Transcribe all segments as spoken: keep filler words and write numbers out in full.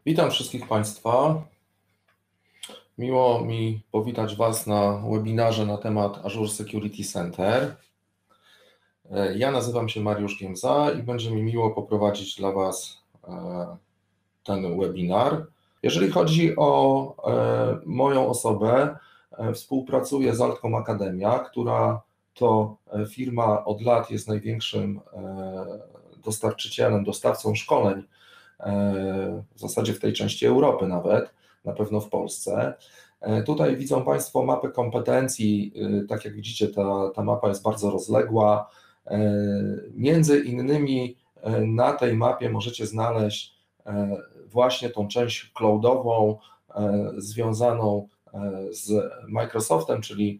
Witam wszystkich Państwa. Miło mi powitać Was na webinarze na temat Azure Security Center. Ja nazywam się Mariusz Giemza i będzie mi miło poprowadzić dla Was ten webinar. Jeżeli chodzi o moją osobę, współpracuję z Altcom Academia, która to firma od lat jest największym dostarczycielem, dostawcą szkoleń w zasadzie w tej części Europy nawet, na pewno w Polsce. Tutaj widzą Państwo mapę kompetencji, tak jak widzicie ta, ta mapa jest bardzo rozległa. Między innymi na tej mapie możecie znaleźć właśnie tą część cloudową związaną z Microsoftem, czyli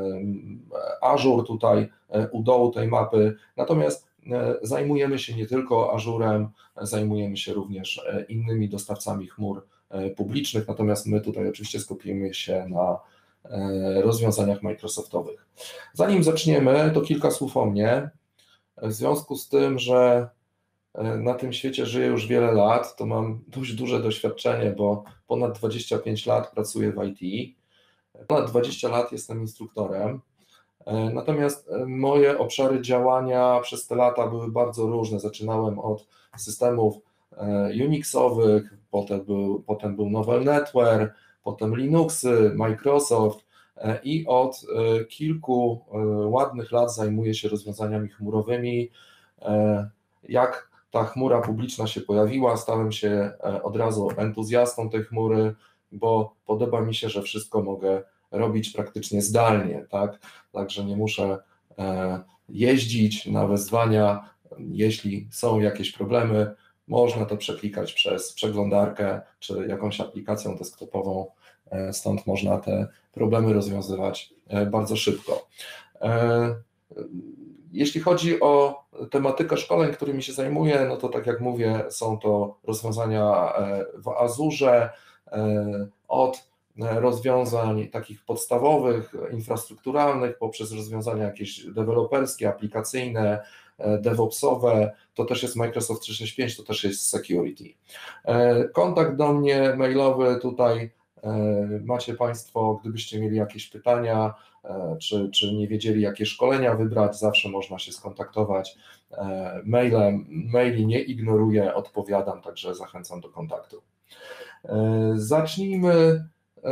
Azure tutaj u dołu tej mapy, natomiast zajmujemy się nie tylko Azurem, zajmujemy się również innymi dostawcami chmur publicznych, natomiast my tutaj oczywiście skupimy się na rozwiązaniach Microsoftowych. Zanim zaczniemy, to kilka słów o mnie. W związku z tym, że na tym świecie żyję już wiele lat, to mam dość duże doświadczenie, bo ponad dwadzieścia pięć lat pracuję w I T, ponad dwadzieścia lat jestem instruktorem. Natomiast moje obszary działania przez te lata były bardzo różne. Zaczynałem od systemów Unixowych, potem był, potem był Novel Netware, potem Linuxy, Microsoft i od kilku ładnych lat zajmuję się rozwiązaniami chmurowymi. Jak ta chmura publiczna się pojawiła, stałem się od razu entuzjastą tej chmury, bo podoba mi się, że wszystko mogę robić praktycznie zdalnie, tak? Także nie muszę jeździć na wezwania. Jeśli są jakieś problemy, można to przeklikać przez przeglądarkę czy jakąś aplikacją desktopową, stąd można te problemy rozwiązywać bardzo szybko. Jeśli chodzi o tematykę szkoleń, którymi się zajmuję, no to tak jak mówię, są to rozwiązania w Azurze, od rozwiązań takich podstawowych, infrastrukturalnych, poprzez rozwiązania jakieś deweloperskie, aplikacyjne, DevOpsowe, to też jest Microsoft trzysta sześćdziesiąt pięć, to też jest security. Kontakt do mnie mailowy tutaj macie Państwo, gdybyście mieli jakieś pytania, czy, czy nie wiedzieli, jakie szkolenia wybrać, zawsze można się skontaktować mailem. Maili nie ignoruję, odpowiadam, także zachęcam do kontaktu. Zacznijmy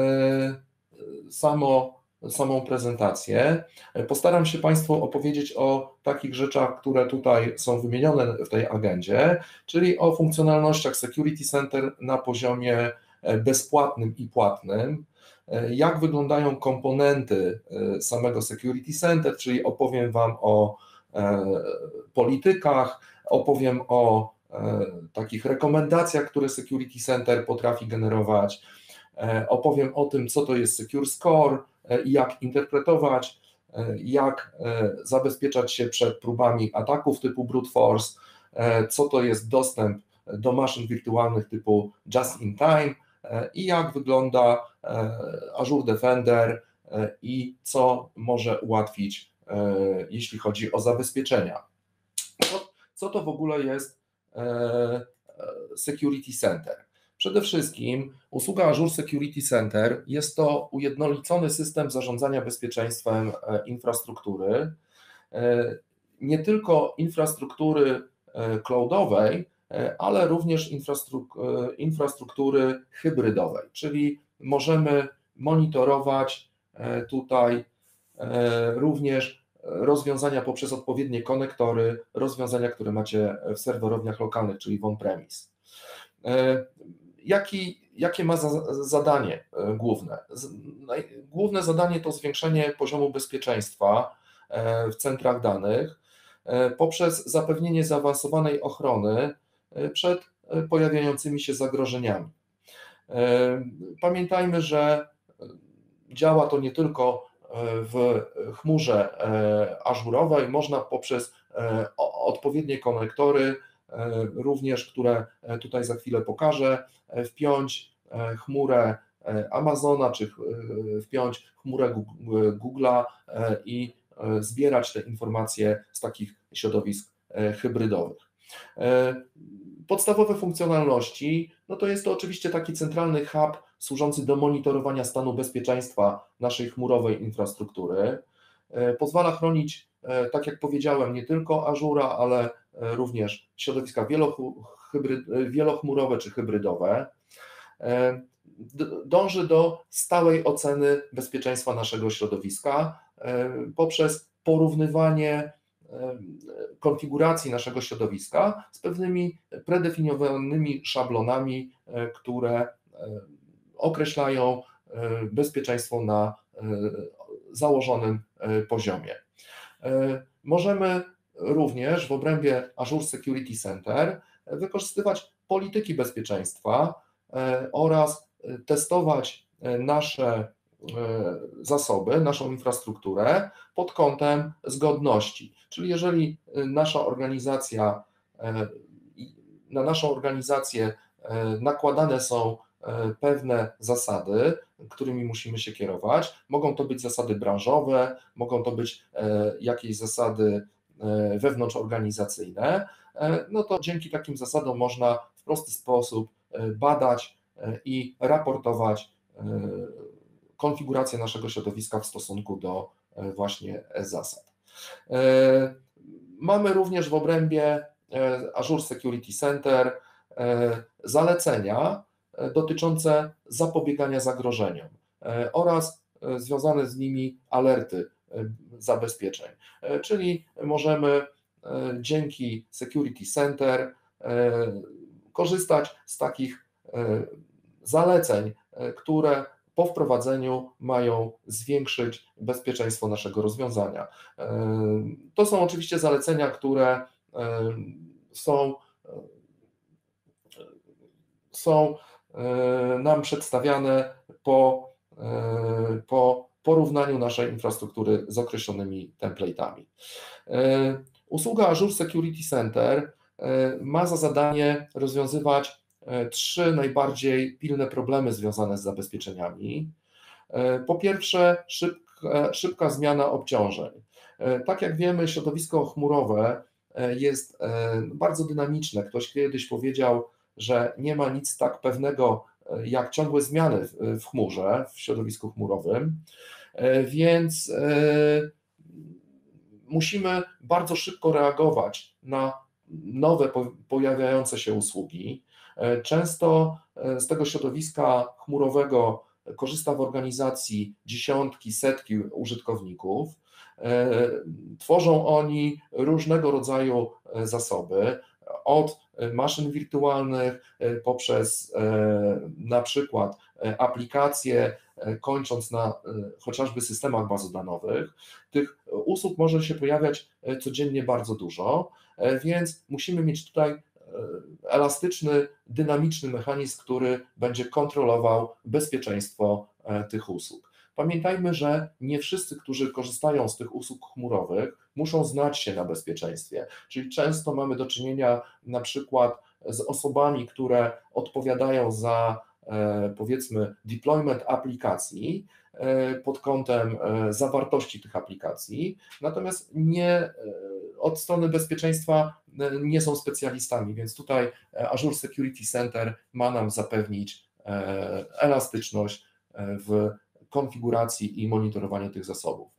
samo, samą prezentację. Postaram się Państwu opowiedzieć o takich rzeczach, które tutaj są wymienione w tej agendzie, czyli o funkcjonalnościach Security Center na poziomie bezpłatnym i płatnym, jak wyglądają komponenty samego Security Center, czyli opowiem Wam o politykach, opowiem o takich rekomendacjach, które Security Center potrafi generować, opowiem o tym, co to jest Secure Score i jak interpretować, jak zabezpieczać się przed próbami ataków typu brute force, co to jest dostęp do maszyn wirtualnych typu just in time i jak wygląda Azure Defender i co może ułatwić, jeśli chodzi o zabezpieczenia. Co to w ogóle jest Security Center? Przede wszystkim usługa Azure Security Center jest to ujednolicony system zarządzania bezpieczeństwem infrastruktury, nie tylko infrastruktury cloudowej, ale również infrastruktury hybrydowej, czyli możemy monitorować tutaj również rozwiązania poprzez odpowiednie konektory, rozwiązania, które macie w serwerowniach lokalnych, czyli w on-premise. Jaki, jakie ma za, zadanie główne? Główne zadanie to zwiększenie poziomu bezpieczeństwa w centrach danych poprzez zapewnienie zaawansowanej ochrony przed pojawiającymi się zagrożeniami. Pamiętajmy, że działa to nie tylko w chmurze ażurowej, można poprzez odpowiednie konektory, również, które tutaj za chwilę pokażę, wpiąć chmurę Amazona, czy wpiąć chmurę Google'a i zbierać te informacje z takich środowisk hybrydowych. Podstawowe funkcjonalności, no to jest to oczywiście taki centralny hub służący do monitorowania stanu bezpieczeństwa naszej chmurowej infrastruktury. Pozwala chronić, tak jak powiedziałem, nie tylko Azura, ale również środowiska wielochmurowe czy hybrydowe. Dąży do stałej oceny bezpieczeństwa naszego środowiska poprzez porównywanie konfiguracji naszego środowiska z pewnymi predefiniowanymi szablonami, które określają bezpieczeństwo na założonym poziomie. Możemy również w obrębie Azure Security Center wykorzystywać polityki bezpieczeństwa oraz testować nasze zasoby, naszą infrastrukturę pod kątem zgodności. Czyli jeżeli nasza organizacja, na naszą organizację nakładane są pewne zasady, którymi musimy się kierować, mogą to być zasady branżowe, mogą to być jakieś zasady wewnątrzorganizacyjne, no to dzięki takim zasadom można w prosty sposób badać i raportować konfigurację naszego środowiska w stosunku do właśnie zasad. Mamy również w obrębie Azure Security Center zalecenia dotyczące zapobiegania zagrożeniom oraz związane z nimi alerty zabezpieczeń, czyli możemy dzięki Security Center korzystać z takich zaleceń, które po wprowadzeniu mają zwiększyć bezpieczeństwo naszego rozwiązania. To są oczywiście zalecenia, które są, są nam przedstawiane po, po porównaniu naszej infrastruktury z określonymi template'ami. Usługa Azure Security Center ma za zadanie rozwiązywać trzy najbardziej pilne problemy związane z zabezpieczeniami. Po pierwsze, szybka, szybka zmiana obciążeń. Tak jak wiemy, środowisko chmurowe jest bardzo dynamiczne. Ktoś kiedyś powiedział, że nie ma nic tak pewnego jak ciągłe zmiany w chmurze, w środowisku chmurowym, więc musimy bardzo szybko reagować na nowe pojawiające się usługi. Często z tego środowiska chmurowego korzysta w organizacji dziesiątki, setki użytkowników. Tworzą oni różnego rodzaju zasoby, od maszyn wirtualnych poprzez na przykład aplikacje, kończąc na chociażby systemach bazodanowych. Tych usług może się pojawiać codziennie bardzo dużo, więc musimy mieć tutaj elastyczny, dynamiczny mechanizm, który będzie kontrolował bezpieczeństwo tych usług. Pamiętajmy, że nie wszyscy, którzy korzystają z tych usług chmurowych, muszą znać się na bezpieczeństwie, czyli często mamy do czynienia na przykład z osobami, które odpowiadają za, powiedzmy, deployment aplikacji pod kątem zawartości tych aplikacji, natomiast nie od strony bezpieczeństwa nie są specjalistami, więc tutaj Azure Security Center ma nam zapewnić elastyczność w konfiguracji i monitorowaniu tych zasobów.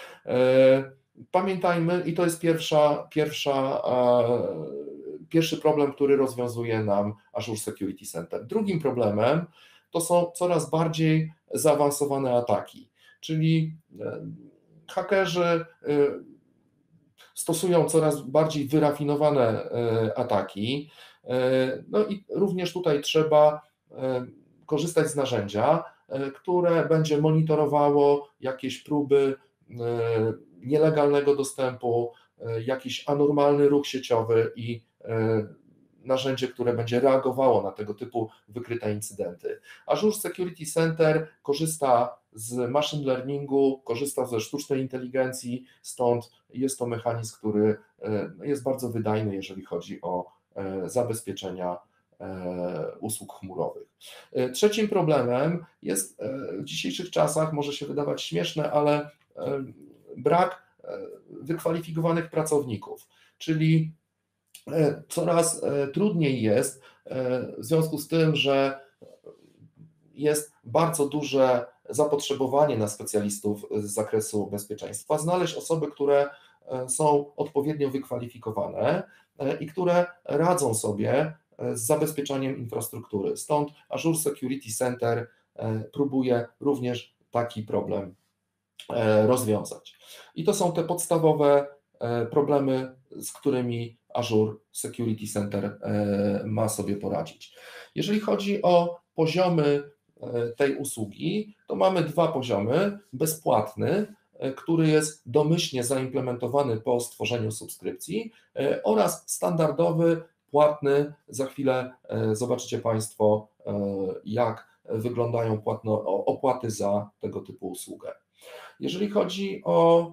Pamiętajmy, i to jest pierwsza, pierwsza, pierwszy problem, który rozwiązuje nam Azure Security Center. Drugim problemem to są coraz bardziej zaawansowane ataki, czyli hakerzy stosują coraz bardziej wyrafinowane ataki, no i również tutaj trzeba korzystać z narzędzia, które będzie monitorowało jakieś próby nielegalnego dostępu, jakiś anormalny ruch sieciowy i narzędzie, które będzie reagowało na tego typu wykryte incydenty. Azure Security Center korzysta z machine learningu, korzysta ze sztucznej inteligencji, stąd jest to mechanizm, który jest bardzo wydajny, jeżeli chodzi o zabezpieczenia usług chmurowych. Trzecim problemem jest w dzisiejszych czasach, może się wydawać śmieszne, ale brak wykwalifikowanych pracowników, czyli coraz trudniej jest w związku z tym, że jest bardzo duże zapotrzebowanie na specjalistów z zakresu bezpieczeństwa, znaleźć osoby, które są odpowiednio wykwalifikowane i które radzą sobie z zabezpieczaniem infrastruktury. Stąd Azure Security Center próbuje również taki problem rozwiązać. I to są te podstawowe problemy, z którymi Azure Security Center ma sobie poradzić. Jeżeli chodzi o poziomy tej usługi, to mamy dwa poziomy. Bezpłatny, który jest domyślnie zaimplementowany po stworzeniu subskrypcji, oraz standardowy, płatny. Za chwilę zobaczycie Państwo, jak wyglądają płatno, opłaty za tego typu usługę. Jeżeli chodzi o,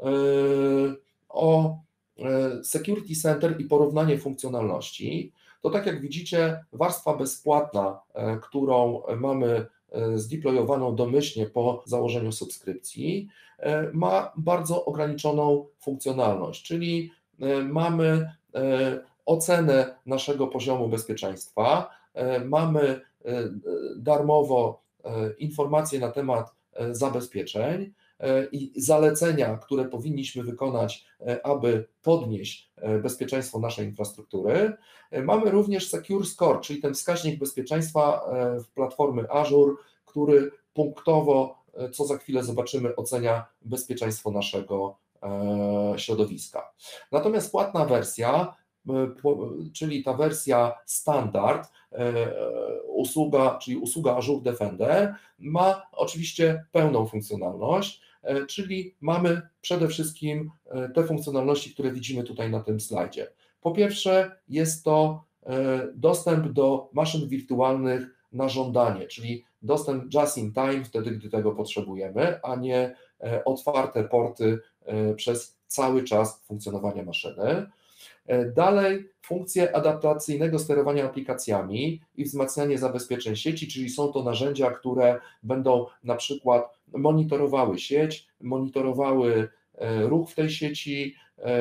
o Security Center i porównanie funkcjonalności, to tak jak widzicie, warstwa bezpłatna, którą mamy zdeployowaną domyślnie po założeniu subskrypcji, ma bardzo ograniczoną funkcjonalność, czyli mamy ocenę naszego poziomu bezpieczeństwa, mamy darmowo informacje na temat zabezpieczeń i zalecenia, które powinniśmy wykonać, aby podnieść bezpieczeństwo naszej infrastruktury. Mamy również Secure Score, czyli ten wskaźnik bezpieczeństwa w platformy Azure, który punktowo, co za chwilę zobaczymy, ocenia bezpieczeństwo naszego środowiska. Natomiast płatna wersja, czyli ta wersja standard, usługa, czyli usługa Azure Defender, ma oczywiście pełną funkcjonalność, czyli mamy przede wszystkim te funkcjonalności, które widzimy tutaj na tym slajdzie. Po pierwsze, jest to dostęp do maszyn wirtualnych na żądanie, czyli dostęp just in time, wtedy gdy tego potrzebujemy, a nie otwarte porty przez cały czas funkcjonowania maszyny. Dalej, funkcje adaptacyjnego sterowania aplikacjami i wzmacnianie zabezpieczeń sieci, czyli są to narzędzia, które będą na przykład monitorowały sieć, monitorowały ruch w tej sieci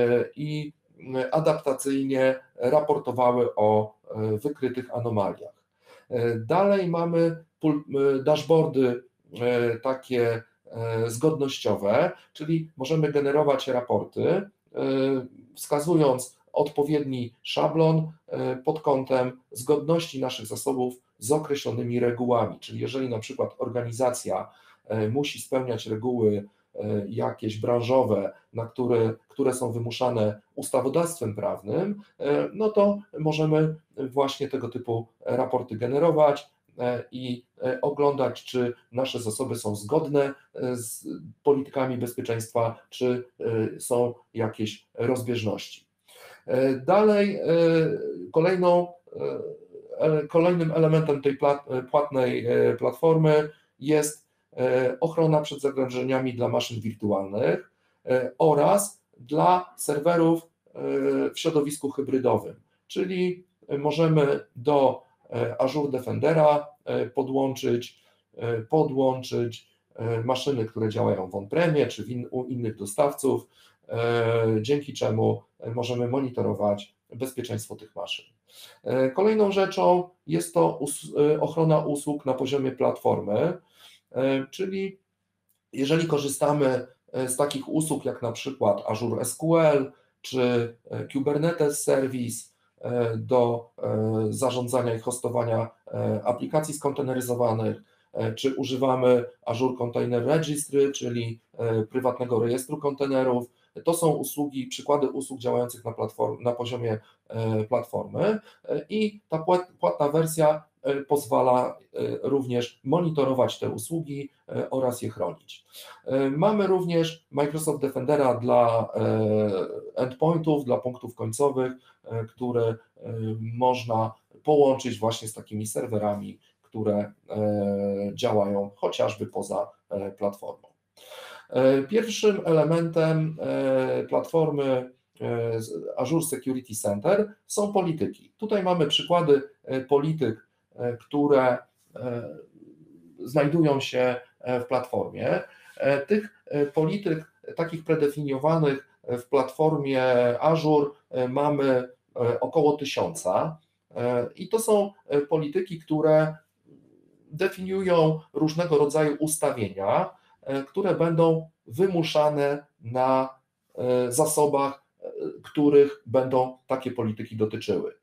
i adaptacyjnie raportowały o wykrytych anomaliach. Dalej mamy dashboardy takie zgodnościowe, czyli możemy generować raporty, wskazując odpowiedni szablon pod kątem zgodności naszych zasobów z określonymi regułami, czyli jeżeli na przykład organizacja musi spełniać reguły jakieś branżowe, na które, które są wymuszane ustawodawstwem prawnym, no to możemy właśnie tego typu raporty generować i oglądać, czy nasze zasoby są zgodne z politykami bezpieczeństwa, czy są jakieś rozbieżności. Dalej, kolejną, kolejnym elementem tej płatnej platformy jest ochrona przed zagrożeniami dla maszyn wirtualnych oraz dla serwerów w środowisku hybrydowym, czyli możemy do Azure Defendera podłączyć, podłączyć maszyny, które działają w on-premie czy w in, u innych dostawców, dzięki czemu możemy monitorować bezpieczeństwo tych maszyn. Kolejną rzeczą jest to ochrona usług na poziomie platformy, czyli jeżeli korzystamy z takich usług jak na przykład Azure S Q L czy Kubernetes Service do zarządzania i hostowania aplikacji skonteneryzowanych, czy używamy Azure Container Registry, czyli prywatnego rejestru kontenerów. To są usługi, przykłady usług działających na, platform, na poziomie platformy i ta płatna wersja pozwala również monitorować te usługi oraz je chronić. Mamy również Microsoft Defendera dla endpointów, dla punktów końcowych, które można połączyć właśnie z takimi serwerami, które działają chociażby poza platformą. Pierwszym elementem platformy Azure Security Center są polityki. Tutaj mamy przykłady polityk, które znajdują się w platformie. Tych polityk takich predefiniowanych w platformie Azure mamy około tysiąca i to są polityki, które definiują różnego rodzaju ustawienia, które będą wymuszane na zasobach, których będą takie polityki dotyczyły.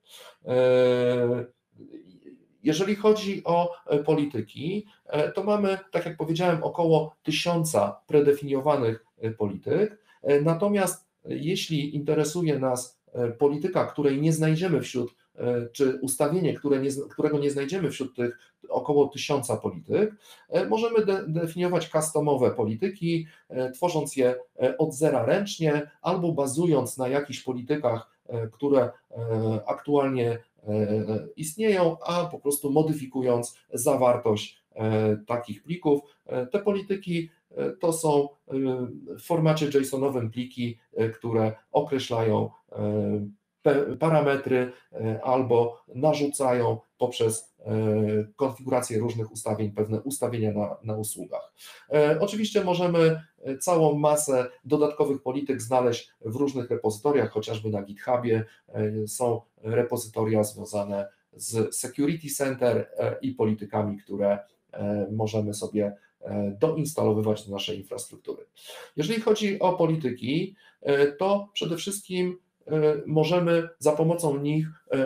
Jeżeli chodzi o polityki, to mamy, tak jak powiedziałem, około tysiąca predefiniowanych polityk, natomiast jeśli interesuje nas polityka, której nie znajdziemy wśród, czy ustawienie, które nie, którego nie znajdziemy wśród tych około tysiąca polityk, możemy de, definiować customowe polityki, tworząc je od zera ręcznie albo bazując na jakichś politykach, które aktualnie istnieją, a po prostu modyfikując zawartość takich plików. Te polityki to są w formacie JSON-owym pliki, które określają parametry albo narzucają poprzez konfigurację różnych ustawień pewne ustawienia na, na usługach. Oczywiście możemy całą masę dodatkowych polityk znaleźć w różnych repozytoriach, chociażby na GitHubie są repozytoria związane z Security Center i politykami, które możemy sobie doinstalowywać do naszej infrastruktury. Jeżeli chodzi o polityki, to przede wszystkim możemy za pomocą nich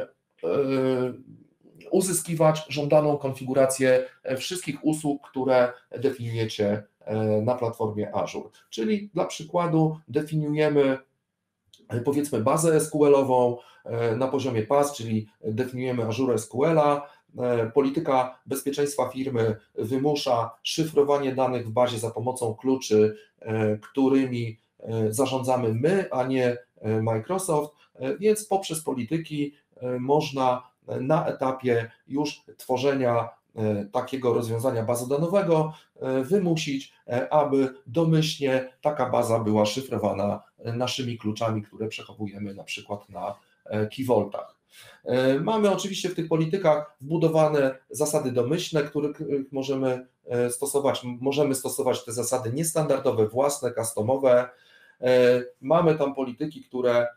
uzyskiwać żądaną konfigurację wszystkich usług, które definiujecie na platformie Azure. Czyli dla przykładu definiujemy, powiedzmy, bazę S Q L-ową na poziomie P A S, czyli definiujemy Azure S Q L-a. Polityka bezpieczeństwa firmy wymusza szyfrowanie danych w bazie za pomocą kluczy, którymi zarządzamy my, a nie Microsoft, więc poprzez polityki można na etapie już tworzenia takiego rozwiązania bazodanowego wymusić, aby domyślnie taka baza była szyfrowana naszymi kluczami, które przechowujemy na przykład na Key Vaultach. Mamy oczywiście w tych politykach wbudowane zasady domyślne, których możemy stosować. Możemy stosować te zasady niestandardowe, własne, customowe. Mamy tam polityki, które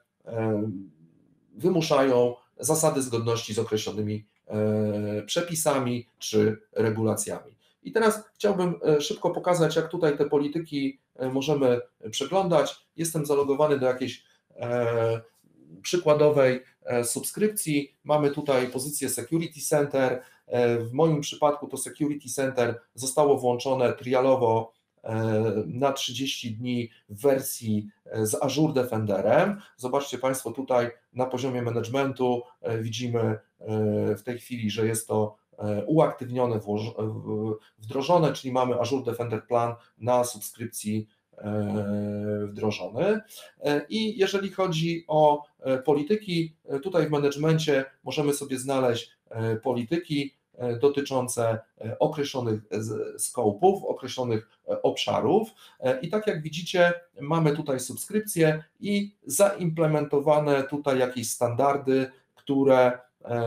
wymuszają zasady zgodności z określonymi przepisami czy regulacjami. I teraz chciałbym szybko pokazać, jak tutaj te polityki możemy przeglądać. Jestem zalogowany do jakiejś przykładowej subskrypcji. Mamy tutaj pozycję Security Center. W moim przypadku to Security Center zostało włączone trialowo na trzydzieści dni w wersji z Azure Defenderem. Zobaczcie Państwo tutaj na poziomie managementu widzimy w tej chwili, że jest to uaktywnione, wdrożone, czyli mamy Azure Defender Plan na subskrypcji wdrożony. I jeżeli chodzi o polityki, tutaj w managemencie możemy sobie znaleźć polityki dotyczące określonych scope'ów, określonych obszarów i tak jak widzicie, mamy tutaj subskrypcje i zaimplementowane tutaj jakieś standardy, które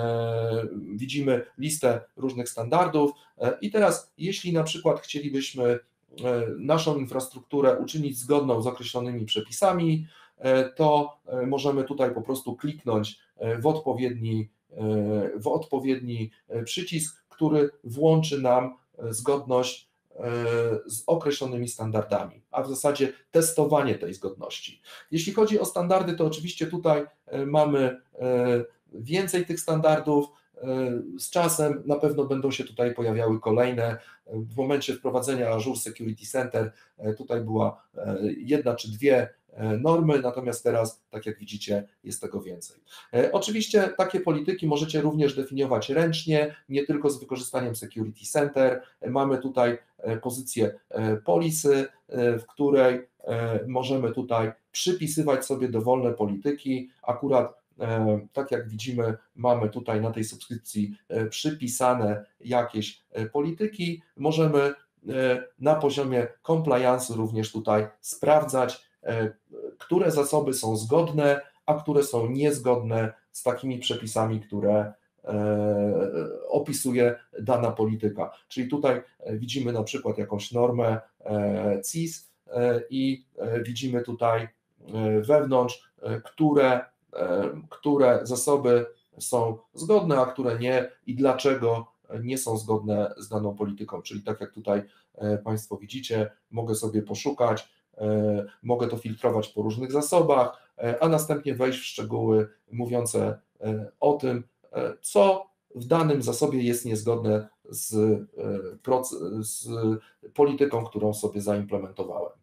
widzimy listę różnych standardów i teraz jeśli na przykład chcielibyśmy naszą infrastrukturę uczynić zgodną z określonymi przepisami, to możemy tutaj po prostu kliknąć w odpowiedni, w odpowiedni przycisk, który włączy nam zgodność z określonymi standardami, a w zasadzie testowanie tej zgodności. Jeśli chodzi o standardy, to oczywiście tutaj mamy więcej tych standardów. Z czasem na pewno będą się tutaj pojawiały kolejne. W momencie wprowadzenia Azure Security Center tutaj była jedna czy dwie normy, natomiast teraz, tak jak widzicie, jest tego więcej. Oczywiście takie polityki możecie również definiować ręcznie, nie tylko z wykorzystaniem Security Center. Mamy tutaj pozycję policy, w której możemy tutaj przypisywać sobie dowolne polityki. Akurat tak jak widzimy, mamy tutaj na tej subskrypcji przypisane jakieś polityki. Możemy na poziomie compliance również tutaj sprawdzać, które zasoby są zgodne, a które są niezgodne z takimi przepisami, które opisuje dana polityka. Czyli tutaj widzimy na przykład jakąś normę C I S i widzimy tutaj wewnątrz, które które zasoby są zgodne, a które nie i dlaczego nie są zgodne z daną polityką. Czyli tak jak tutaj Państwo widzicie, mogę sobie poszukać, mogę to filtrować po różnych zasobach, a następnie wejść w szczegóły mówiące o tym, co w danym zasobie jest niezgodne z, z polityką, którą sobie zaimplementowałem.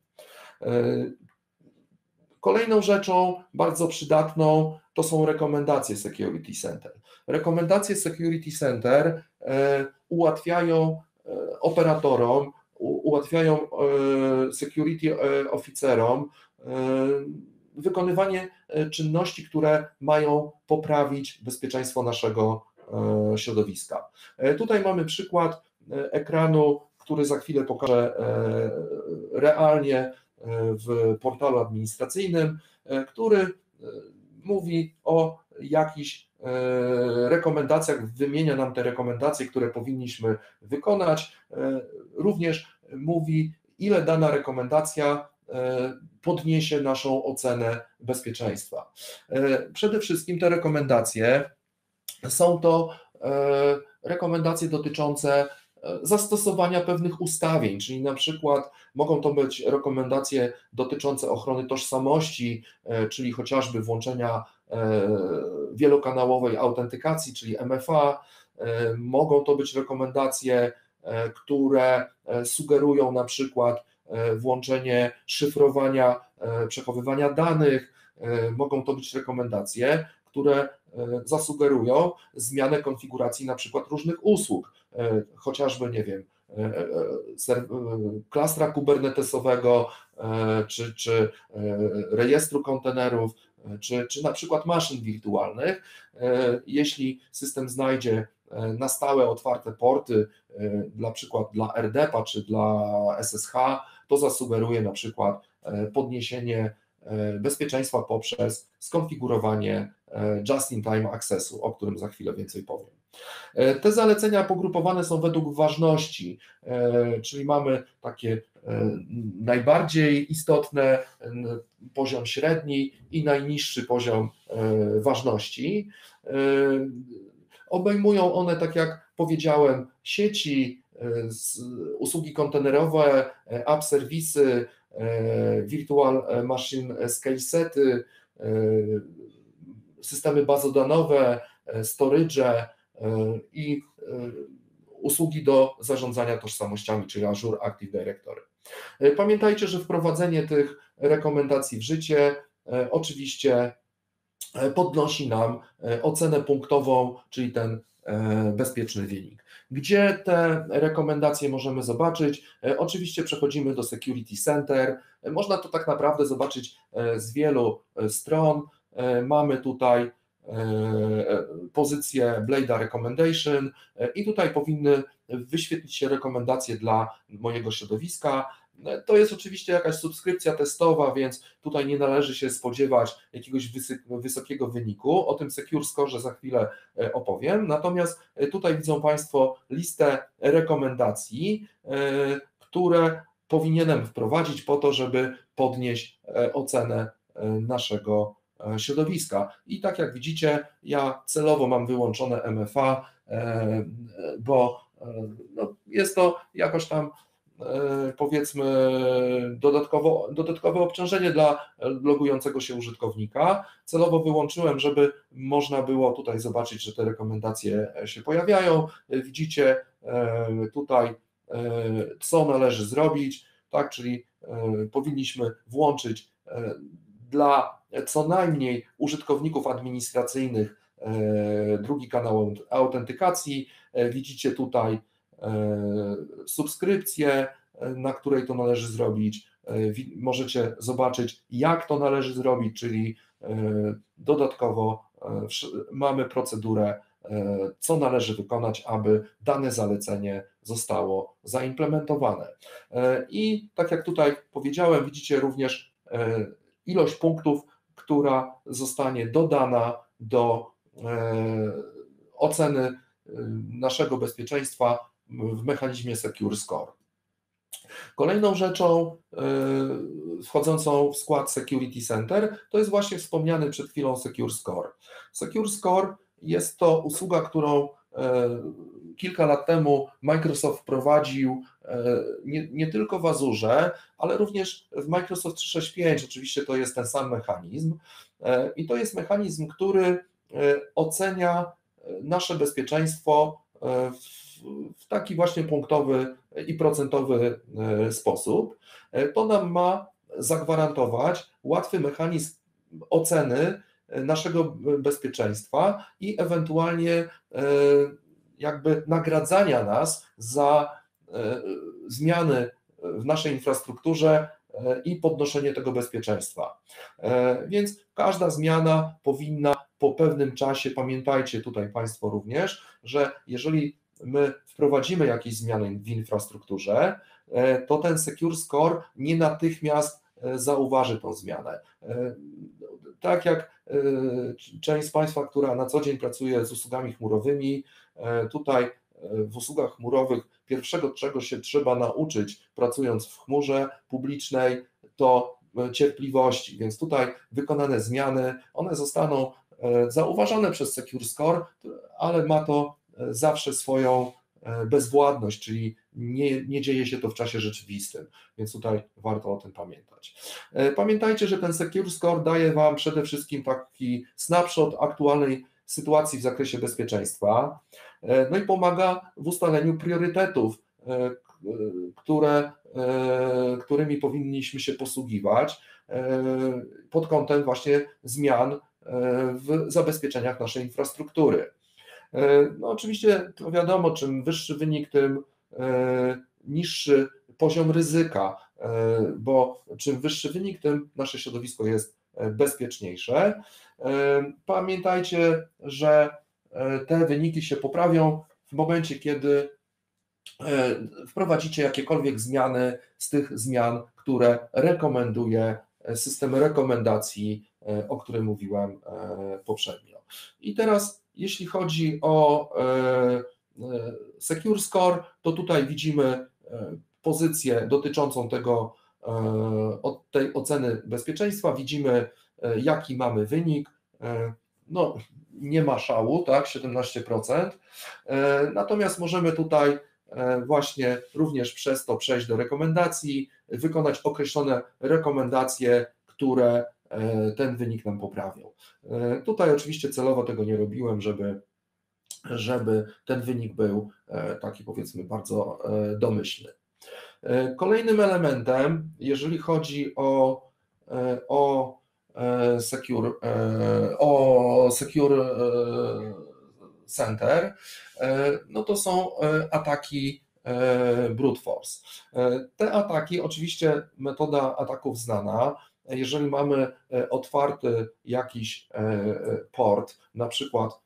Kolejną rzeczą bardzo przydatną to są rekomendacje Security Center. Rekomendacje Security Center ułatwiają operatorom, ułatwiają security officerom wykonywanie czynności, które mają poprawić bezpieczeństwo naszego środowiska. Tutaj mamy przykład ekranu, który za chwilę pokażę realnie w portalu administracyjnym, który mówi o jakichś rekomendacjach, wymienia nam te rekomendacje, które powinniśmy wykonać, również mówi, ile dana rekomendacja podniesie naszą ocenę bezpieczeństwa. Przede wszystkim te rekomendacje są to rekomendacje dotyczące zastosowania pewnych ustawień, czyli na przykład mogą to być rekomendacje dotyczące ochrony tożsamości, czyli chociażby włączenia wielokanałowej autentykacji, czyli M F A, mogą to być rekomendacje, które sugerują na przykład włączenie szyfrowania, przechowywania danych, mogą to być rekomendacje, które zasugerują zmianę konfiguracji na przykład różnych usług, chociażby, nie wiem, klastra kubernetesowego, czy, czy rejestru kontenerów, czy, czy na przykład maszyn wirtualnych. Jeśli system znajdzie na stałe otwarte porty, na przykład dla R D P A czy dla S S H, to zasugeruje na przykład podniesienie bezpieczeństwa poprzez skonfigurowanie just-in-time accessu, o którym za chwilę więcej powiem. Te zalecenia pogrupowane są według ważności, czyli mamy takie najbardziej istotne, poziom średni i najniższy poziom ważności. Obejmują one, tak jak powiedziałem, sieci, usługi kontenerowe, app serwisy, virtual machine scale sety, systemy bazodanowe, storage i usługi do zarządzania tożsamościami, czyli Azure Active Directory. Pamiętajcie, że wprowadzenie tych rekomendacji w życie oczywiście podnosi nam ocenę punktową, czyli ten bezpieczny wynik. Gdzie te rekomendacje możemy zobaczyć? Oczywiście przechodzimy do Security Center. Można to tak naprawdę zobaczyć z wielu stron. Mamy tutaj pozycję Blade'a Recommendation i tutaj powinny wyświetlić się rekomendacje dla mojego środowiska. To jest oczywiście jakaś subskrypcja testowa, więc tutaj nie należy się spodziewać jakiegoś wysokiego wyniku. O tym Secure Score za chwilę opowiem. Natomiast tutaj widzą Państwo listę rekomendacji, które powinienem wprowadzić po to, żeby podnieść ocenę naszego środowiska. I tak jak widzicie, ja celowo mam wyłączone M F A, bo no, jest to jakoś tam, powiedzmy, dodatkowo, dodatkowe obciążenie dla logującego się użytkownika. Celowo wyłączyłem, żeby można było tutaj zobaczyć, że te rekomendacje się pojawiają. Widzicie tutaj, co należy zrobić, tak, czyli powinniśmy włączyć dla co najmniej użytkowników administracyjnych drugi kanał autentykacji. Widzicie tutaj subskrypcję, na której to należy zrobić. Możecie zobaczyć, jak to należy zrobić, czyli dodatkowo mamy procedurę, co należy wykonać, aby dane zalecenie zostało zaimplementowane. I tak jak tutaj powiedziałem, widzicie również ilość punktów, która zostanie dodana do oceny naszego bezpieczeństwa w mechanizmie Secure Score. Kolejną rzeczą wchodzącą w skład Security Center to jest właśnie wspomniany przed chwilą Secure Score. Secure Score jest to usługa, którą kilka lat temu Microsoft wprowadził nie, nie tylko w Azurze, ale również w Microsoft trzysta sześćdziesiąt pięć. Oczywiście to jest ten sam mechanizm i to jest mechanizm, który ocenia nasze bezpieczeństwo w, w taki właśnie punktowy i procentowy sposób. To nam ma zagwarantować łatwy mechanizm oceny naszego bezpieczeństwa i ewentualnie jakby nagradzania nas za zmiany w naszej infrastrukturze i podnoszenie tego bezpieczeństwa. Więc każda zmiana powinna po pewnym czasie, pamiętajcie tutaj Państwo również, że jeżeli my wprowadzimy jakieś zmiany w infrastrukturze, to ten Secure Score nie natychmiast zauważy tą zmianę. Tak jak część z Państwa, która na co dzień pracuje z usługami chmurowymi, tutaj w usługach chmurowych pierwszego, czego się trzeba nauczyć pracując w chmurze publicznej, to cierpliwości, więc tutaj wykonane zmiany, one zostaną zauważone przez Secure Score, ale ma to zawsze swoją bezwładność, czyli nie, nie dzieje się to w czasie rzeczywistym, więc tutaj warto o tym pamiętać. Pamiętajcie, że ten Secure Score daje Wam przede wszystkim taki snapshot aktualnej sytuacji w zakresie bezpieczeństwa, no i pomaga w ustaleniu priorytetów, które, którymi powinniśmy się posługiwać pod kątem właśnie zmian w zabezpieczeniach naszej infrastruktury. No oczywiście to wiadomo, czym wyższy wynik, tym niższy poziom ryzyka, bo czym wyższy wynik, tym nasze środowisko jest bezpieczniejsze. Pamiętajcie, że te wyniki się poprawią w momencie, kiedy wprowadzicie jakiekolwiek zmiany z tych zmian, które rekomenduje system rekomendacji, o którym mówiłem poprzednio. I teraz jeśli chodzi o Secure Score, to tutaj widzimy pozycję dotyczącą tego, od tej oceny bezpieczeństwa, widzimy jaki mamy wynik, no nie ma szału, tak, siedemnaście procent, natomiast możemy tutaj właśnie również przez to przejść do rekomendacji, wykonać określone rekomendacje, które ten wynik nam poprawią. Tutaj oczywiście celowo tego nie robiłem, żeby, żeby ten wynik był taki, powiedzmy, bardzo domyślny. Kolejnym elementem, jeżeli chodzi o, o Secure, o Secure Center, no to są ataki brute force. Te ataki, oczywiście metoda ataków znana. Jeżeli mamy otwarty jakiś port, na przykład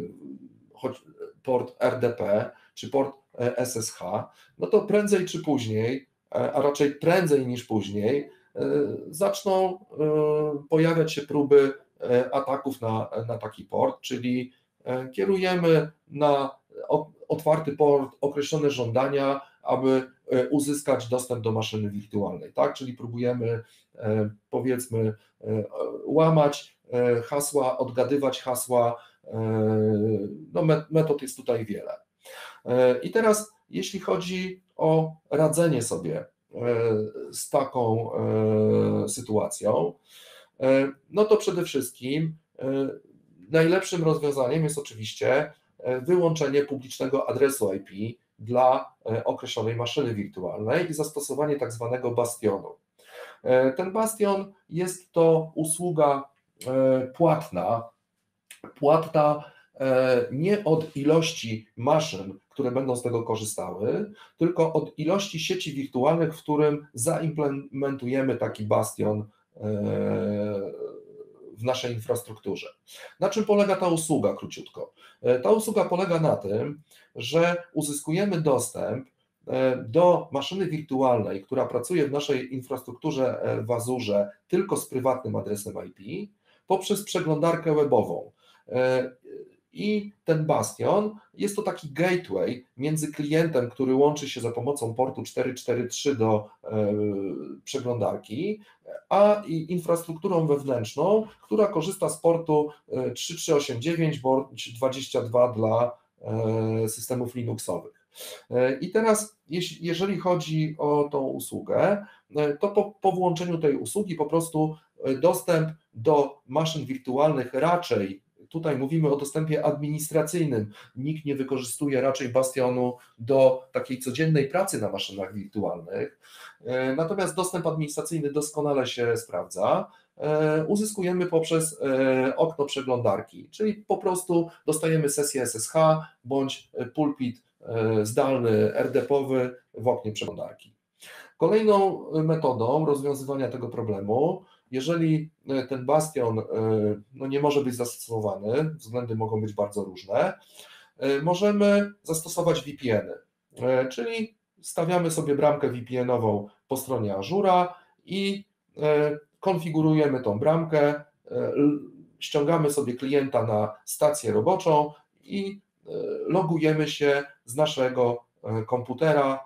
port R D P czy port S S H, no to prędzej czy później, a raczej prędzej niż później, zaczną pojawiać się próby ataków na, na taki port, czyli kierujemy na otwarty port określone żądania, aby uzyskać dostęp do maszyny wirtualnej, tak? Czyli próbujemy, powiedzmy, łamać hasła, odgadywać hasła, no metod jest tutaj wiele. I teraz jeśli chodzi o radzenie sobie z taką sytuacją, no to przede wszystkim najlepszym rozwiązaniem jest oczywiście wyłączenie publicznego adresu I P dla określonej maszyny wirtualnej i zastosowanie tak zwanego bastionu. Ten bastion jest to usługa płatna, płatna nie od ilości maszyn, które będą z tego korzystały, tylko od ilości sieci wirtualnych, w którym zaimplementujemy taki bastion w naszej infrastrukturze. Na czym polega ta usługa, króciutko? Ta usługa polega na tym, że uzyskujemy dostęp do maszyny wirtualnej, która pracuje w naszej infrastrukturze w Azurze tylko z prywatnym adresem I P, poprzez przeglądarkę webową. i ten bastion jest to taki gateway między klientem, który łączy się za pomocą portu cztery cztery trzy do e, przeglądarki, a i infrastrukturą wewnętrzną, która korzysta z portu trzy trzy osiem dziewięć bądź dwadzieścia dwa dla e, systemów Linuxowych. I teraz, jeżeli chodzi o tą usługę, to po, po włączeniu tej usługi po prostu dostęp do maszyn wirtualnych raczej, tutaj mówimy o dostępie administracyjnym, nikt nie wykorzystuje raczej Bastionu do takiej codziennej pracy na maszynach wirtualnych, natomiast dostęp administracyjny doskonale się sprawdza, uzyskujemy poprzez okno przeglądarki, czyli po prostu dostajemy sesję S S H bądź pulpit zdalny R D P-owy w oknie przeglądarki. Kolejną metodą rozwiązywania tego problemu, jeżeli ten bastion no, nie może być zastosowany, względy mogą być bardzo różne, możemy zastosować V P N-y, czyli stawiamy sobie bramkę V P N-ową po stronie Azure'a i konfigurujemy tą bramkę, ściągamy sobie klienta na stację roboczą i logujemy się z naszego komputera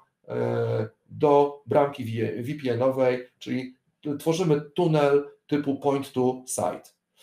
do bramki V P N-owej, czyli tworzymy tunel typu point to site.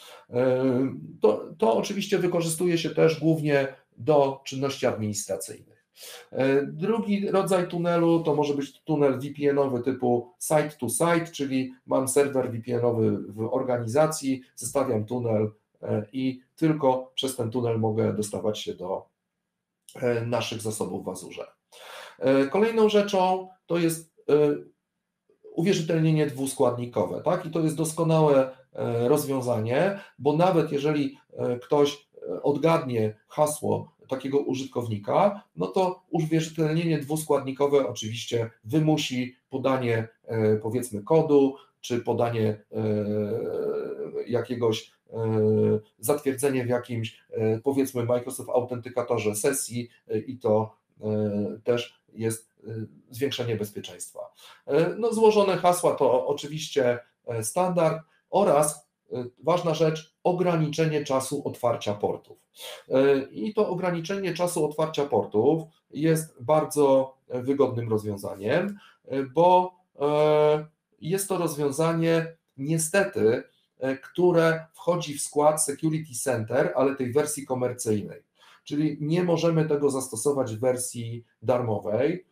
To, to oczywiście wykorzystuje się też głównie do czynności administracyjnych. Drugi rodzaj tunelu to może być tunel V P N-owy typu site to site, czyli mam serwer V P N-owy w organizacji, zestawiam tunel i tylko przez ten tunel mogę dostawać się do naszych zasobów w Azurze. Kolejną rzeczą to jest uwierzytelnienie dwuskładnikowe, tak? I to jest doskonałe rozwiązanie, bo nawet jeżeli ktoś odgadnie hasło takiego użytkownika, no to uwierzytelnienie dwuskładnikowe oczywiście wymusi podanie, powiedzmy, kodu, czy podanie jakiegoś zatwierdzenie w jakimś, powiedzmy, Microsoft Autentykatorze sesji i to też jest zwiększenie bezpieczeństwa. No, złożone hasła to oczywiście standard oraz ważna rzecz, ograniczenie czasu otwarcia portów. I to ograniczenie czasu otwarcia portów jest bardzo wygodnym rozwiązaniem, bo jest to rozwiązanie niestety, które wchodzi w skład Security Center, ale tej wersji komercyjnej. Czyli nie możemy tego zastosować w wersji darmowej.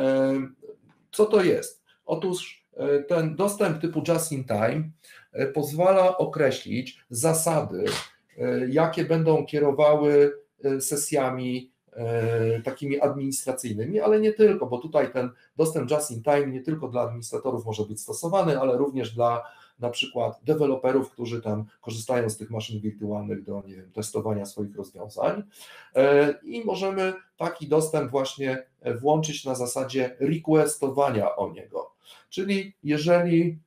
Co to jest? Otóż ten dostęp typu Just in Time pozwala określić zasady, jakie będą kierowały sesjami takimi administracyjnymi, ale nie tylko, bo tutaj ten dostęp Just in Time nie tylko dla administratorów może być stosowany, ale również dla na przykład deweloperów, którzy tam korzystają z tych maszyn wirtualnych do, nie wiem, testowania swoich rozwiązań i możemy taki dostęp właśnie włączyć na zasadzie requestowania o niego, czyli jeżeli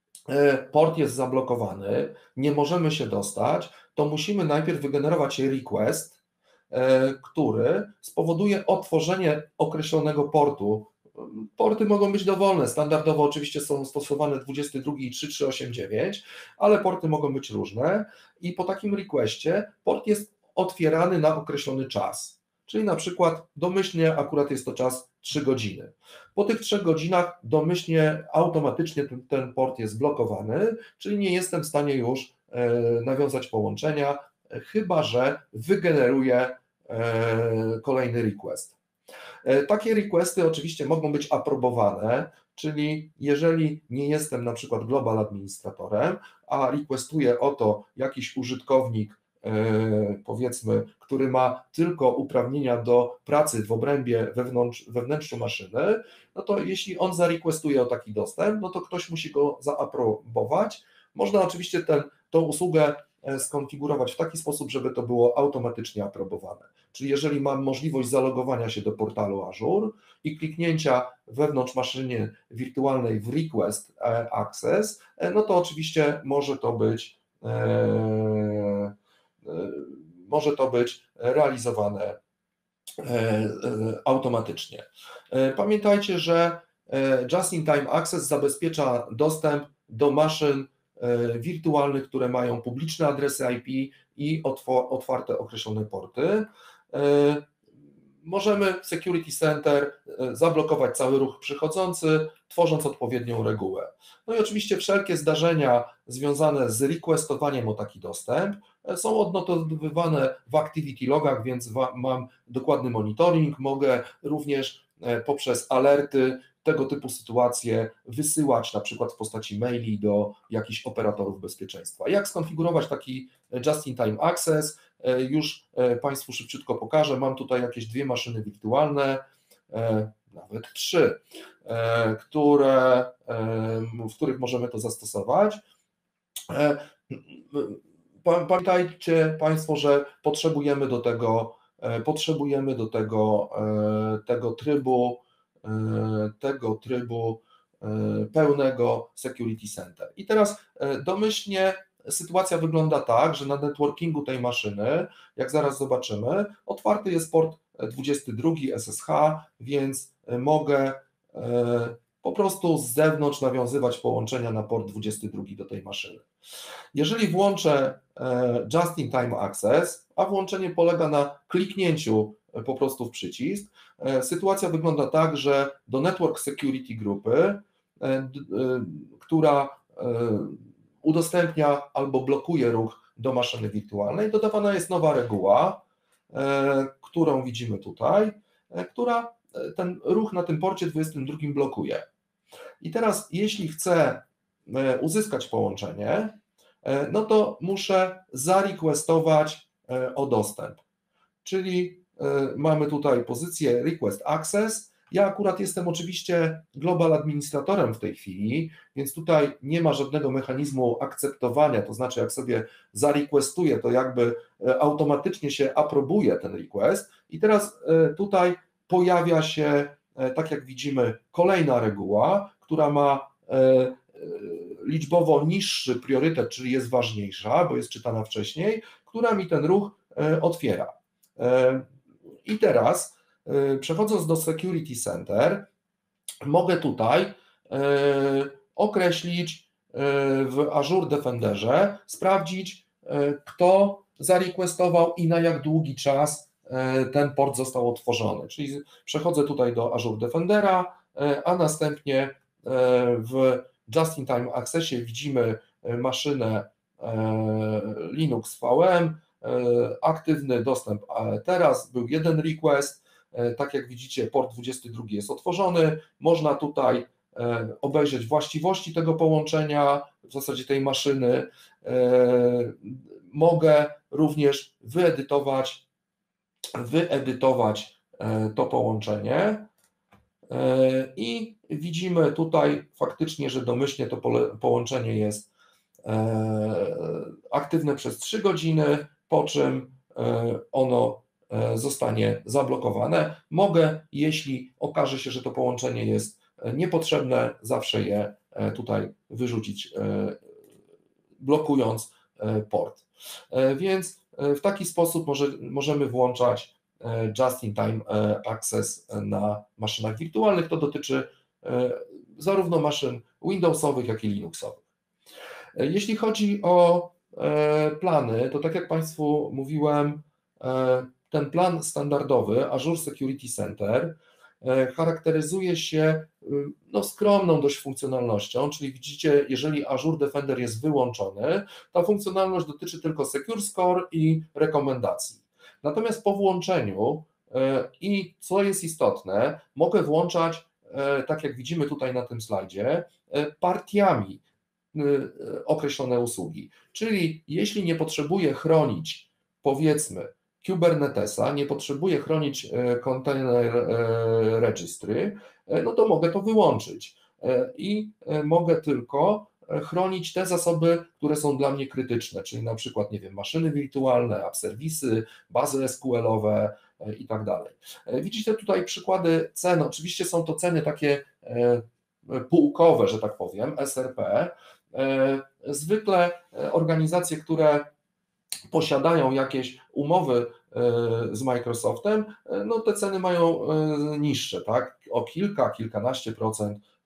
port jest zablokowany, nie możemy się dostać, to musimy najpierw wygenerować request, który spowoduje otworzenie określonego portu. Porty mogą być dowolne, standardowo oczywiście są stosowane dwadzieścia dwa i trzy trzy osiem dziewięć, ale porty mogą być różne i po takim requestie port jest otwierany na określony czas, czyli na przykład domyślnie akurat jest to czas trzy godziny. Po tych trzech godzinach domyślnie automatycznie ten, ten port jest blokowany, czyli nie jestem w stanie już e, nawiązać połączenia, e, chyba że wygeneruję e, kolejny request. Takie requesty oczywiście mogą być aprobowane, czyli jeżeli nie jestem na przykład global administratorem, a requestuję o to jakiś użytkownik, powiedzmy, który ma tylko uprawnienia do pracy w obrębie wewnątrz, wewnętrzu maszyny, no to jeśli on zarequestuje o taki dostęp, no to ktoś musi go zaaprobować. Można oczywiście ten, tą usługę skonfigurować w taki sposób, żeby to było automatycznie aprobowane. Czyli jeżeli mam możliwość zalogowania się do portalu Azure i kliknięcia wewnątrz maszyny wirtualnej w Request Access, no to oczywiście może to być, e, e, może to być realizowane e, e, automatycznie. E, pamiętajcie, że Just-in-Time Access zabezpiecza dostęp do maszyn wirtualnych, które mają publiczne adresy I P i otwarte określone porty. Możemy w Security Center zablokować cały ruch przychodzący, tworząc odpowiednią regułę. No i oczywiście wszelkie zdarzenia związane z requestowaniem o taki dostęp są odnotowywane w activity logach, więc mam dokładny monitoring, mogę również poprzez alerty tego typu sytuacje wysyłać na przykład w postaci maili do jakichś operatorów bezpieczeństwa. Jak skonfigurować taki just-in-time access? Już Państwu szybciutko pokażę. Mam tutaj jakieś dwie maszyny wirtualne, nawet trzy, które, w których możemy to zastosować. Pamiętajcie Państwo, że potrzebujemy do tego, potrzebujemy do tego, tego trybu, tego trybu pełnego Security Center. I teraz domyślnie sytuacja wygląda tak, że na networkingu tej maszyny, jak zaraz zobaczymy, otwarty jest port dwudziesty drugi S S H, więc mogę po prostu z zewnątrz nawiązywać połączenia na port dwudziesty drugi do tej maszyny. Jeżeli włączę Just-in-Time Access, a włączenie polega na kliknięciu po prostu w przycisk, sytuacja wygląda tak, że do Network Security grupy, która udostępnia albo blokuje ruch do maszyny wirtualnej, dodawana jest nowa reguła, którą widzimy tutaj, która ten ruch na tym porcie dwudziestym drugim blokuje. I teraz jeśli chcę uzyskać połączenie, no to muszę zarequestować o dostęp, czyli mamy tutaj pozycję Request Access. Ja akurat jestem oczywiście global administratorem w tej chwili, więc tutaj nie ma żadnego mechanizmu akceptowania, to znaczy jak sobie zarequestuję, to jakby automatycznie się aprobuje ten request i teraz tutaj pojawia się, tak jak widzimy, kolejna reguła, która ma liczbowo niższy priorytet, czyli jest ważniejsza, bo jest czytana wcześniej, która mi ten ruch otwiera. I teraz przechodząc do Security Center, mogę tutaj określić w Azure Defenderze, sprawdzić, kto zarequestował i na jak długi czas ten port został otworzony. Czyli przechodzę tutaj do Azure Defendera, a następnie w Just-in-Time Accessie widzimy maszynę Linux V M, aktywny dostęp teraz, był jeden request, tak jak widzicie port dwudziesty drugi jest otworzony, można tutaj obejrzeć właściwości tego połączenia, w zasadzie tej maszyny, mogę również wyedytować, wyedytować to połączenie i widzimy tutaj faktycznie, że domyślnie to połączenie jest aktywne przez trzy godziny, po czym ono zostanie zablokowane. Mogę, jeśli okaże się, że to połączenie jest niepotrzebne, zawsze je tutaj wyrzucić, blokując port. Więc w taki sposób może, możemy włączać Just-in-Time Access na maszynach wirtualnych. To dotyczy zarówno maszyn Windowsowych, jak i Linuxowych. Jeśli chodzi o plany, to tak jak Państwu mówiłem, ten plan standardowy Azure Security Center charakteryzuje się no, skromną dość funkcjonalnością, czyli widzicie, jeżeli Azure Defender jest wyłączony, ta funkcjonalność dotyczy tylko Secure Score i rekomendacji. Natomiast po włączeniu i co jest istotne, mogę włączać, tak jak widzimy tutaj na tym slajdzie, partiami określone usługi. Czyli jeśli nie potrzebuję chronić, powiedzmy, Kubernetesa, nie potrzebuję chronić Container Registry, no to mogę to wyłączyć i mogę tylko chronić te zasoby, które są dla mnie krytyczne, czyli na przykład, nie wiem, maszyny wirtualne, app serwisy, bazy S Q L-owe i tak dalej. Widzicie tutaj przykłady cen, oczywiście są to ceny takie półkowe, że tak powiem, S R P. Zwykle organizacje, które posiadają jakieś umowy z Microsoftem, no te ceny mają niższe, tak? O kilka, kilkanaście procent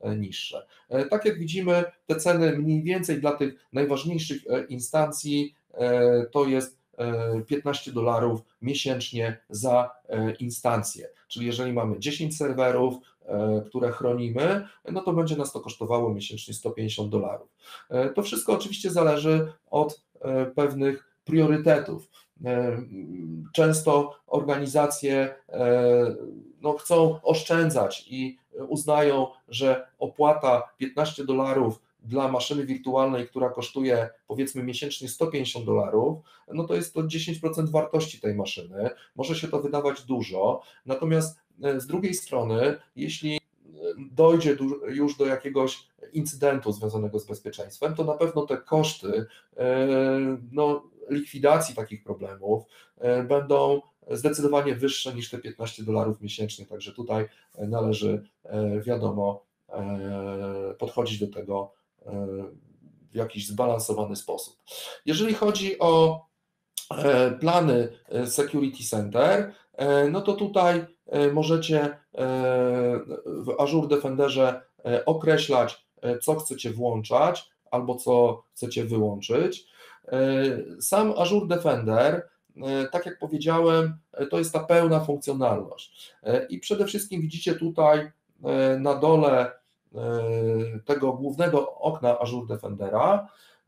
niższe. Tak jak widzimy, te ceny mniej więcej dla tych najważniejszych instancji to jest piętnaście dolarów miesięcznie za instancję. Czyli jeżeli mamy dziesięć serwerów, które chronimy, no to będzie nas to kosztowało miesięcznie sto pięćdziesiąt dolarów. To wszystko oczywiście zależy od pewnych priorytetów. Często organizacje no, chcą oszczędzać i uznają, że opłata piętnaście dolarów dla maszyny wirtualnej, która kosztuje powiedzmy miesięcznie sto pięćdziesiąt dolarów, no to jest to dziesięć procent wartości tej maszyny. Może się to wydawać dużo, natomiast z drugiej strony, jeśli dojdzie już do jakiegoś incydentu związanego z bezpieczeństwem, to na pewno te koszty no, likwidacji takich problemów będą zdecydowanie wyższe niż te piętnaście dolarów miesięcznie, także tutaj należy, wiadomo, podchodzić do tego w jakiś zbalansowany sposób. Jeżeli chodzi o plany Security Center, no to tutaj możecie w Azure Defenderze określać, co chcecie włączać albo co chcecie wyłączyć. Sam Azure Defender, tak jak powiedziałem, to jest ta pełna funkcjonalność. I przede wszystkim widzicie tutaj na dole tego głównego okna Azure Defendera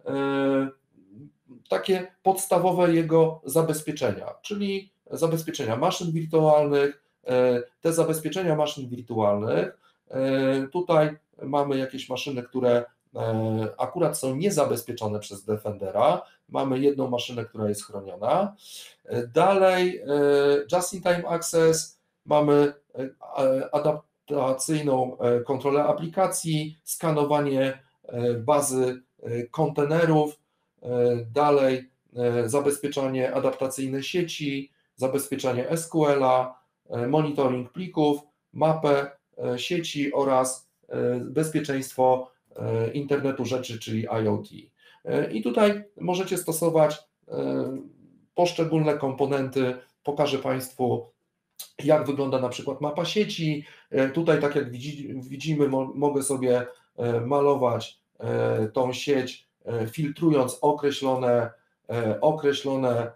takie podstawowe jego zabezpieczenia, czyli zabezpieczenia maszyn wirtualnych. Te zabezpieczenia maszyn wirtualnych, tutaj mamy jakieś maszyny, które akurat są niezabezpieczone przez Defendera, mamy jedną maszynę, która jest chroniona. Dalej Just-in-Time Access, mamy adaptacyjną kontrolę aplikacji, skanowanie bazy kontenerów, dalej zabezpieczanie adaptacyjne sieci, zabezpieczanie S Q L-a, monitoring plików, mapę sieci oraz bezpieczeństwo internetu rzeczy, czyli IoT. I tutaj możecie stosować poszczególne komponenty. Pokażę Państwu, jak wygląda na przykład mapa sieci. Tutaj, tak jak widzimy, mogę sobie malować tą sieć, filtrując określone, określone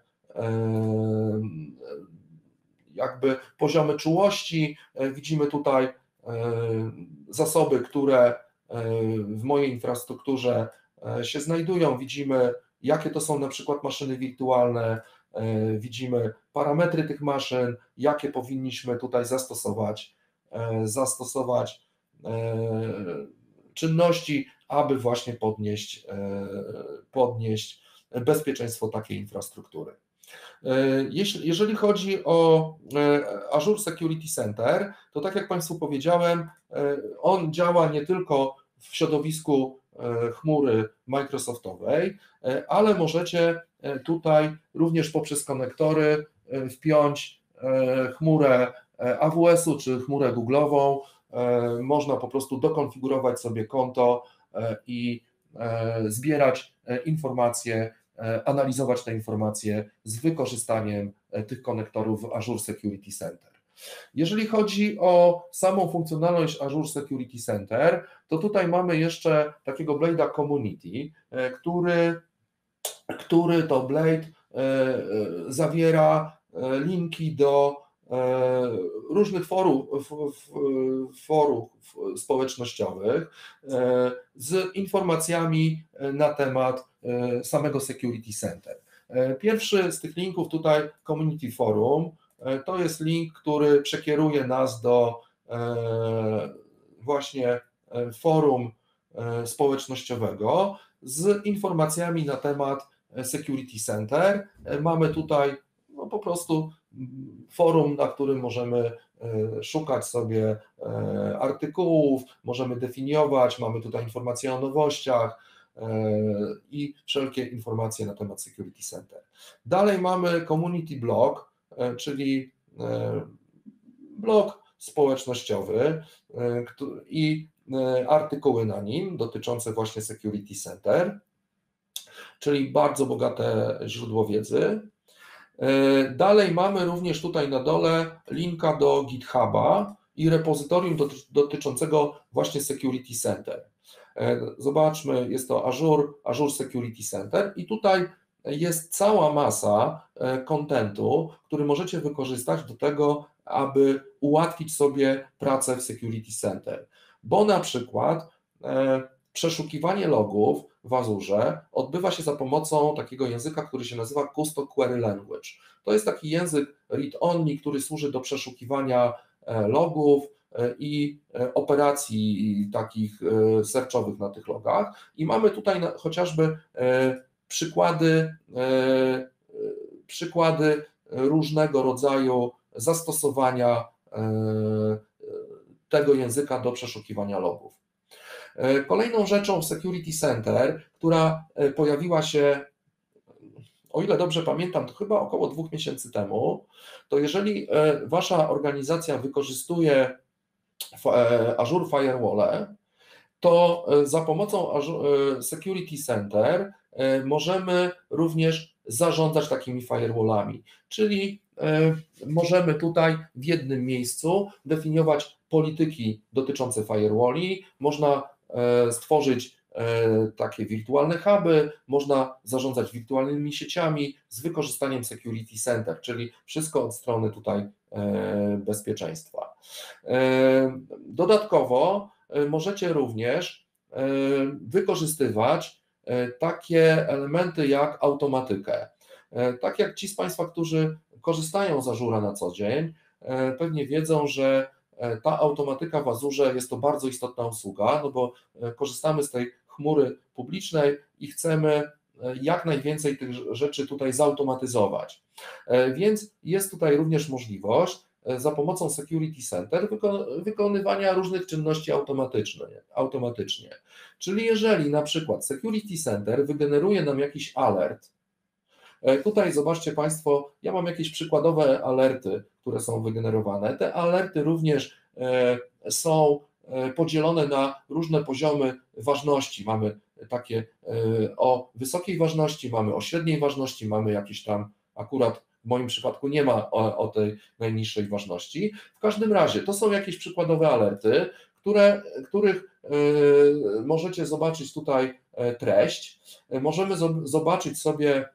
jakby poziomy czułości. Widzimy tutaj zasoby, które w mojej infrastrukturze się znajdują. Widzimy, jakie to są na przykład maszyny wirtualne, widzimy parametry tych maszyn, jakie powinniśmy tutaj zastosować, zastosować czynności, aby właśnie podnieść, podnieść bezpieczeństwo takiej infrastruktury. Jeżeli chodzi o Azure Security Center, to tak jak Państwu powiedziałem, on działa nie tylko w środowisku chmury Microsoftowej, ale możecie tutaj również poprzez konektory wpiąć chmurę A W S-u czy chmurę Google'ową. Można po prostu dokonfigurować sobie konto i zbierać informacje, analizować te informacje z wykorzystaniem tych konektorów w Azure Security Center. Jeżeli chodzi o samą funkcjonalność Azure Security Center, to tutaj mamy jeszcze takiego Blade'a Community, który, który to Blade zawiera linki do różnych forów, forów społecznościowych z informacjami na temat samego Security Center. Pierwszy z tych linków tutaj Community Forum, to jest link, który przekieruje nas do właśnie forum społecznościowego z informacjami na temat Security Center. Mamy tutaj no, po prostu forum, na którym możemy szukać sobie artykułów, możemy definiować, mamy tutaj informacje o nowościach i wszelkie informacje na temat Security Center. Dalej mamy Community Blog, czyli blog społecznościowy i artykuły na nim dotyczące właśnie Security Center, czyli bardzo bogate źródło wiedzy. Dalej mamy również tutaj na dole linka do GitHuba i repozytorium dotyczącego właśnie Security Center. Zobaczmy, jest to Azure, Azure Security Center i tutaj jest cała masa kontentu, który możecie wykorzystać do tego, aby ułatwić sobie pracę w Security Center, bo na przykład przeszukiwanie logów w Azure odbywa się za pomocą takiego języka, który się nazywa Custom Query Language. To jest taki język read-only, który służy do przeszukiwania logów i operacji takich searchowych na tych logach. I mamy tutaj chociażby przykłady, przykłady różnego rodzaju zastosowania tego języka do przeszukiwania logów. Kolejną rzeczą w Security Center, która pojawiła się, o ile dobrze pamiętam, to chyba około dwóch miesięcy temu, to jeżeli wasza organizacja wykorzystuje Azure Firewall, to za pomocą Azure Security Center możemy również zarządzać takimi firewallami, czyli możemy tutaj w jednym miejscu definiować polityki dotyczące firewalli, można stworzyć takie wirtualne huby, można zarządzać wirtualnymi sieciami z wykorzystaniem Security Center, czyli wszystko od strony tutaj bezpieczeństwa. Dodatkowo możecie również wykorzystywać takie elementy jak automatykę. Tak jak ci z Państwa, którzy korzystają z Azure'a na co dzień, pewnie wiedzą, że ta automatyka w Azurze jest to bardzo istotna usługa, no bo korzystamy z tej chmury publicznej i chcemy jak najwięcej tych rzeczy tutaj zautomatyzować. Więc jest tutaj również możliwość za pomocą Security Center wykonywania różnych czynności automatycznie. Czyli jeżeli na przykład Security Center wygeneruje nam jakiś alert, tutaj zobaczcie Państwo, ja mam jakieś przykładowe alerty, które są wygenerowane. Te alerty również są podzielone na różne poziomy ważności. Mamy takie o wysokiej ważności, mamy o średniej ważności, mamy jakieś tam, akurat w moim przypadku nie ma o, o tej najniższej ważności. W każdym razie to są jakieś przykładowe alerty, które, których możecie zobaczyć tutaj treść. Możemy zobaczyć sobie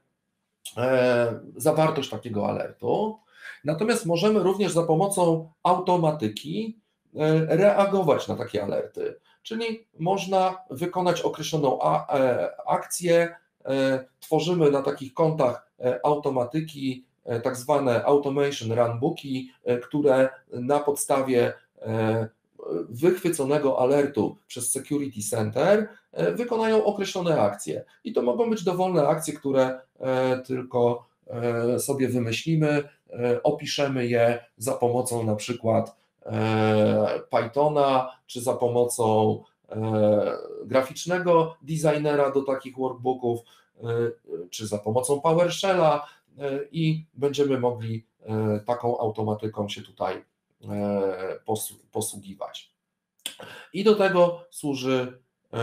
zawartość takiego alertu, natomiast możemy również za pomocą automatyki reagować na takie alerty, czyli można wykonać określoną akcję, tworzymy na takich kontach automatyki tak zwane automation runbooki, które na podstawie wychwyconego alertu przez Security Center wykonają określone akcje. I to mogą być dowolne akcje, które tylko sobie wymyślimy, opiszemy je za pomocą na przykład Pythona, czy za pomocą graficznego designera do takich workbooków, czy za pomocą PowerShella i będziemy mogli taką automatyką się tutaj posługiwać. I do tego służy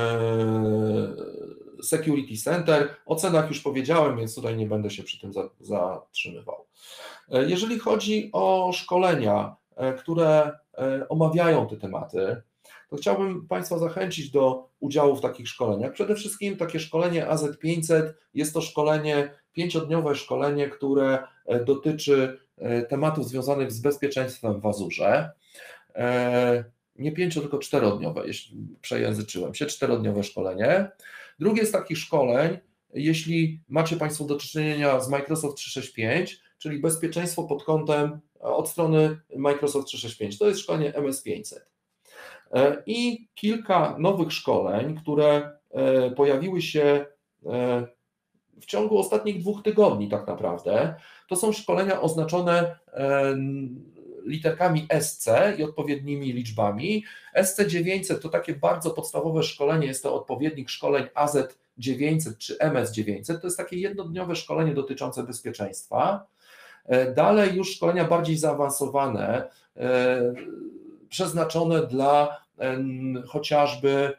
Security Center. O cenach już powiedziałem, więc tutaj nie będę się przy tym zatrzymywał. Jeżeli chodzi o szkolenia, które omawiają te tematy, to chciałbym Państwa zachęcić do udziału w takich szkoleniach. Przede wszystkim takie szkolenie A Z pięćset jest to szkolenie, pięciodniowe szkolenie, które dotyczy tematów związanych z bezpieczeństwem w Azurze. Nie pięcio, tylko czterodniowe, jeśli przejęzyczyłem się, czterodniowe szkolenie. Drugie z takich szkoleń, jeśli macie Państwo do czynienia z Microsoft trzysta sześćdziesiąt pięć, czyli bezpieczeństwo pod kątem od strony Microsoft trzysta sześćdziesiąt pięć, to jest szkolenie M S pięćset. I kilka nowych szkoleń, które pojawiły się w ciągu ostatnich dwóch tygodni tak naprawdę. To są szkolenia oznaczone literkami S C i odpowiednimi liczbami. S C dziewięćset to takie bardzo podstawowe szkolenie, jest to odpowiednik szkoleń A Z dziewięćset czy M S dziewięćset, to jest takie jednodniowe szkolenie dotyczące bezpieczeństwa. Dalej już szkolenia bardziej zaawansowane, przeznaczone dla chociażby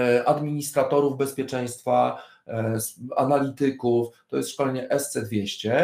administratorów bezpieczeństwa, analityków, to jest szkolenie S C dwieście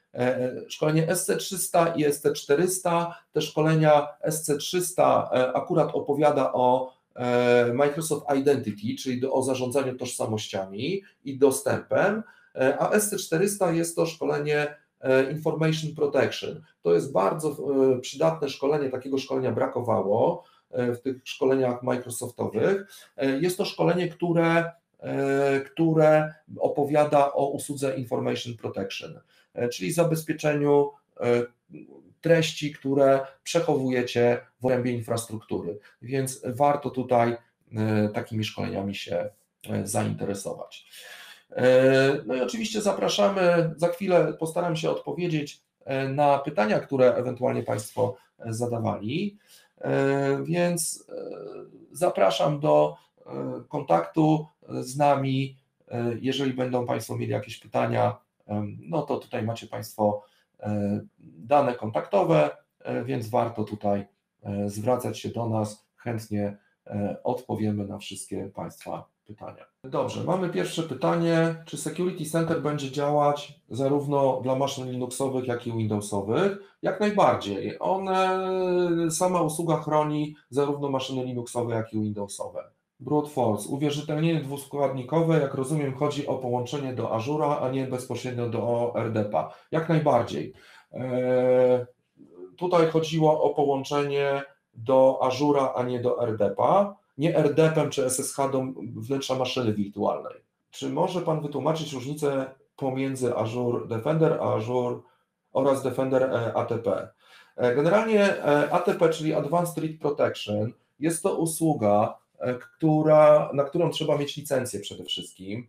szkolenie S C trzysta i S C czterysta. Te szkolenia S C trzysta akurat opowiada o Microsoft Identity, czyli o zarządzaniu tożsamościami i dostępem, a S C czterysta jest to szkolenie Information Protection. To jest bardzo przydatne szkolenie, takiego szkolenia brakowało w tych szkoleniach Microsoftowych. Jest to szkolenie, które, które opowiada o usłudze Information Protection, czyli zabezpieczeniu treści, które przechowujecie w obrębie infrastruktury, więc warto tutaj takimi szkoleniami się zainteresować. No i oczywiście zapraszamy, za chwilę postaram się odpowiedzieć na pytania, które ewentualnie Państwo zadawali, więc zapraszam do kontaktu z nami, jeżeli będą Państwo mieli jakieś pytania, no to tutaj macie Państwo dane kontaktowe, więc warto tutaj zwracać się do nas, chętnie odpowiemy na wszystkie Państwa pytania. Dobrze, mamy pierwsze pytanie, czy Security Center będzie działać zarówno dla maszyn Linuxowych, jak i Windowsowych? Jak najbardziej, one, sama usługa chroni zarówno maszyny Linuxowe, jak i Windowsowe. Brute force, uwierzytelnienie dwuskładnikowe, jak rozumiem, chodzi o połączenie do Azura, a nie bezpośrednio do R D P a. Jak najbardziej. Eee, tutaj chodziło o połączenie do Azura, a nie do R D P a, nie R D P em czy S S H do wnętrza maszyny wirtualnej. Czy może Pan wytłumaczyć różnicę pomiędzy Azure Defender a Azure oraz Defender A T P? Generalnie A T P, czyli Advanced Threat Protection, jest to usługa, która, na którą trzeba mieć licencję przede wszystkim.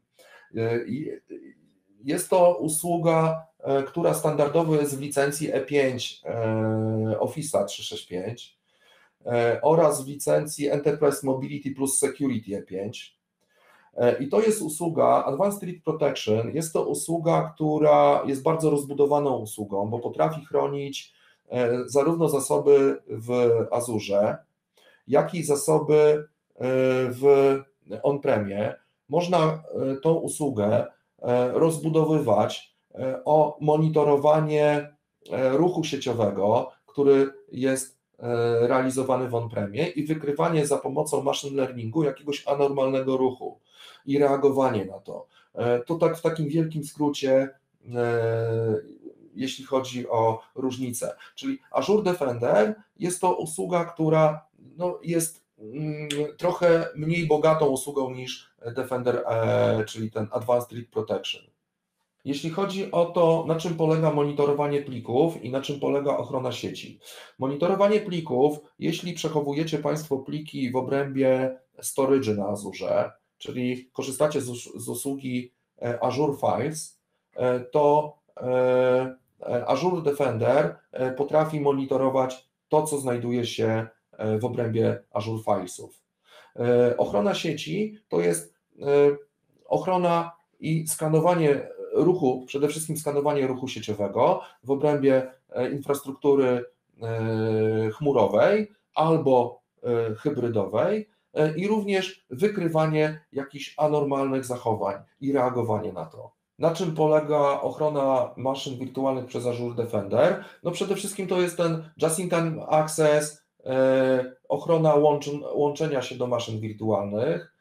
Jest to usługa, która standardowo jest w licencji E pięć Office'a trzysta sześćdziesiąt pięć oraz w licencji Enterprise Mobility plus Security E pięć. I to jest usługa, Advanced Threat Protection, jest to usługa, która jest bardzo rozbudowaną usługą, bo potrafi chronić zarówno zasoby w Azurze, jak i zasoby w on-premie. Można tą usługę rozbudowywać o monitorowanie ruchu sieciowego, który jest realizowany w on-premie i wykrywanie za pomocą machine learningu jakiegoś anormalnego ruchu i reagowanie na to. To tak w takim wielkim skrócie, jeśli chodzi o różnice. Czyli Azure Defender jest to usługa, która no, jest trochę mniej bogatą usługą niż Defender, czyli ten Advanced Threat Protection. Jeśli chodzi o to, na czym polega monitorowanie plików i na czym polega ochrona sieci. Monitorowanie plików, jeśli przechowujecie Państwo pliki w obrębie storage na Azure, czyli korzystacie z, z usługi Azure Files, to Azure Defender potrafi monitorować to, co znajduje się w obrębie Azure Filesów. Ochrona sieci to jest ochrona i skanowanie ruchu, przede wszystkim skanowanie ruchu sieciowego w obrębie infrastruktury chmurowej albo hybrydowej i również wykrywanie jakichś anormalnych zachowań i reagowanie na to. Na czym polega ochrona maszyn wirtualnych przez Azure Defender? No przede wszystkim to jest ten just-in-time access, ochrona łączenia się do maszyn wirtualnych,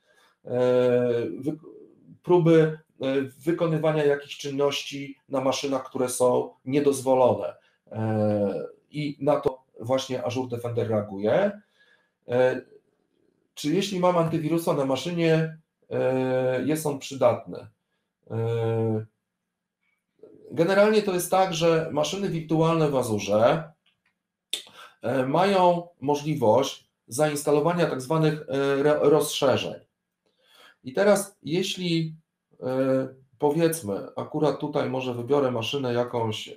próby wykonywania jakichś czynności na maszynach, które są niedozwolone i na to właśnie Azure Defender reaguje. Czy jeśli mam antywirusa na maszynie, jest on przydatny? Generalnie to jest tak, że maszyny wirtualne w Azurze mają możliwość zainstalowania tak zwanych rozszerzeń. I teraz jeśli powiedzmy, akurat tutaj może wybiorę maszynę jakąś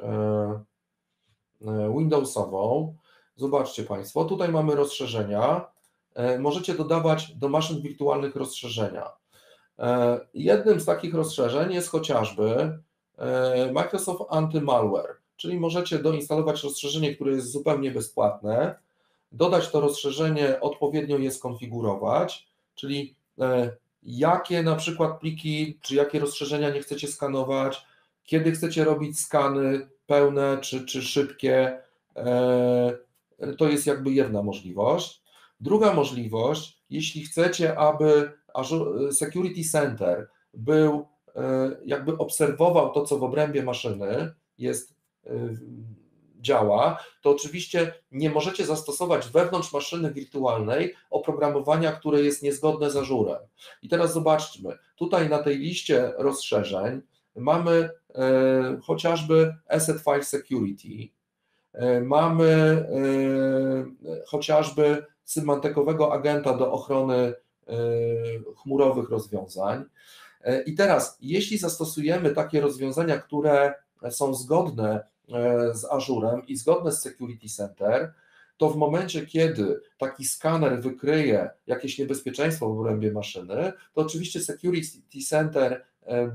Windowsową, zobaczcie Państwo, tutaj mamy rozszerzenia, możecie dodawać do maszyn wirtualnych rozszerzenia. Jednym z takich rozszerzeń jest chociażby Microsoft Anti-Malware, czyli możecie doinstalować rozszerzenie, które jest zupełnie bezpłatne, dodać to rozszerzenie, odpowiednio je skonfigurować, czyli jakie na przykład pliki, czy jakie rozszerzenia nie chcecie skanować, kiedy chcecie robić skany, pełne, czy, czy szybkie. To jest jakby jedna możliwość. Druga możliwość, jeśli chcecie, aby Azure Security Center był, jakby obserwował to, co w obrębie maszyny jest, działa, to oczywiście nie możecie zastosować wewnątrz maszyny wirtualnej oprogramowania, które jest niezgodne z Azurem. I teraz zobaczmy, tutaj na tej liście rozszerzeń mamy e, chociażby Asset File Security, e, mamy e, chociażby symantekowego agenta do ochrony e, chmurowych rozwiązań. E, I teraz, jeśli zastosujemy takie rozwiązania, które są zgodne z Azurem i zgodne z Security Center, to w momencie, kiedy taki skaner wykryje jakieś niebezpieczeństwo w obrębie maszyny, to oczywiście Security Center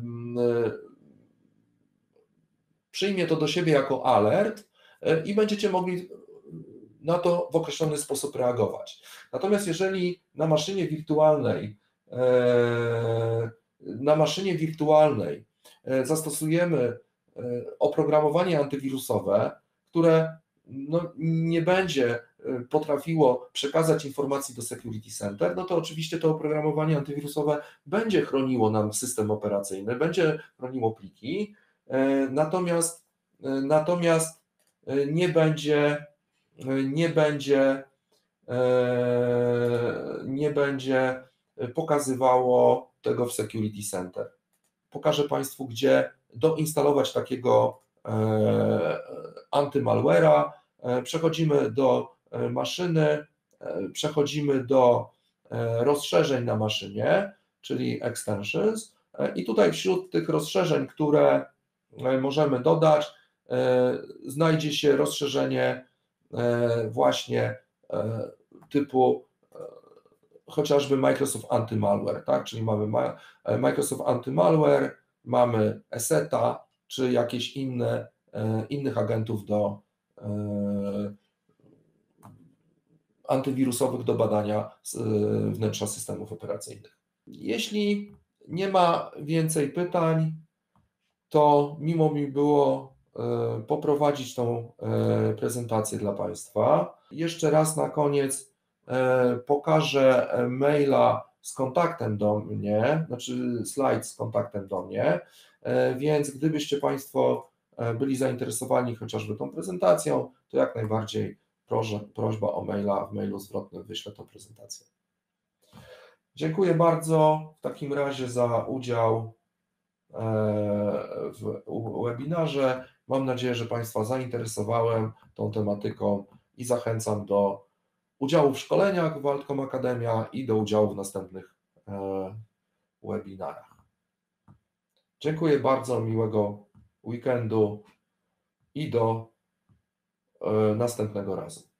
przyjmie to do siebie jako alert i będziecie mogli na to w określony sposób reagować. Natomiast jeżeli na maszynie wirtualnej na maszynie wirtualnej zastosujemy oprogramowanie antywirusowe, które no, nie będzie potrafiło przekazać informacji do Security Center, no to oczywiście to oprogramowanie antywirusowe będzie chroniło nam system operacyjny, będzie chroniło pliki, natomiast, natomiast nie będzie, nie będzie, nie będzie pokazywało tego w Security Center. Pokażę Państwu, gdzie doinstalować takiego antymalware'a. Przechodzimy do maszyny, przechodzimy do rozszerzeń na maszynie, czyli extensions, i tutaj wśród tych rozszerzeń, które możemy dodać, znajdzie się rozszerzenie właśnie typu chociażby Microsoft Anti-Malware, tak? Czyli mamy Microsoft Anti-Malware, mamy ESETA, czy jakieś inne, innych agentów do antywirusowych do badania wnętrza systemów operacyjnych. Jeśli nie ma więcej pytań, to miło mi było poprowadzić tą prezentację dla Państwa. Jeszcze raz na koniec pokażę maila z kontaktem do mnie, znaczy slajd z kontaktem do mnie, więc gdybyście Państwo byli zainteresowani chociażby tą prezentacją, to jak najbardziej proszę, prośba o maila, w mailu zwrotnym wyślę tą prezentację. Dziękuję bardzo w takim razie za udział w webinarze. Mam nadzieję, że Państwa zainteresowałem tą tematyką i zachęcam do udziału w szkoleniach w Altcom Akademia i do udziału w następnych webinarach. Dziękuję bardzo, miłego weekendu i do następnego razu.